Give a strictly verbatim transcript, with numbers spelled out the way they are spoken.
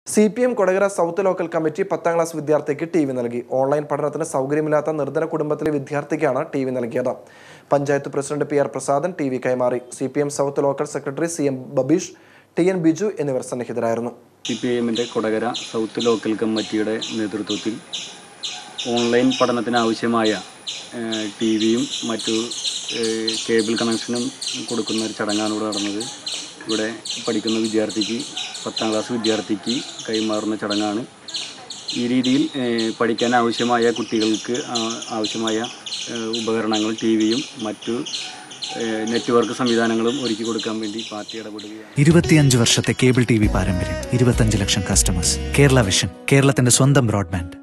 C P M Kodakara south local committee പത്താം class വിദ്യാർത്ഥിക്ക് T V നൽകി. ഓൺലൈൻ പഠനത്തിന് സൗകര്യമില്ലാത്ത നിർധന കുടുംബത്തിലെ വിദ്യാർത്ഥിക്കാണ് ടി വി നൽകിയത്. Panchayat president P R Prasadan T V കൈമാറി. C P M south local secretary C M Babeesh, T N Biju എന്നിവർ സന്നിഹിതരായിരുന്നു. സി പി എമ്മിൻ്റെ കൊടകര സൗത്ത് ലോക്കൽ കമ്മിറ്റിയുടെ നേതൃത്വത്തിൽ ഓൺലൈൻ പഠനത്തിന് ആവശ്യമായ ടി വിയും മറ്റു കേബിൾ കണക്ഷനും കൊടുക്കുന്ന ഒരു ചടങ്ങാണ് ഇവിടെ നടന്നത്. ഇവിടെ പഠിക്കുന്ന വിദ്യാർത്ഥിക്ക് പത്താം ക്ലാസ് വിദ്യാർത്ഥിക്ക് കൈമാറുന്ന ചടങ്ങാണ്. ഈ രീതിയിൽ പഠിക്കാൻ ആവശ്യമായ കുട്ടികൾക്ക് ആവശ്യമായ ഉപകരണങ്ങൾ ടി വിയും മറ്റു നെറ്റ്വർക്ക് സംവിധാനങ്ങളും ഒരുക്കി കൊടുക്കാൻ വേണ്ടി പാർട്ടി ഇടപെടുകയാണ്. ഇരുപത്തിയഞ്ച് വർഷത്തെ കേബിൾ ടി വി പാരമ്പര്യം, ഇരുപത്തഞ്ച് ലക്ഷം കസ്റ്റമേഴ്സ്. കേരള വിഷൻ, കേരളത്തിന്റെ സ്വന്തം ബ്രോഡ്ബാൻഡ്.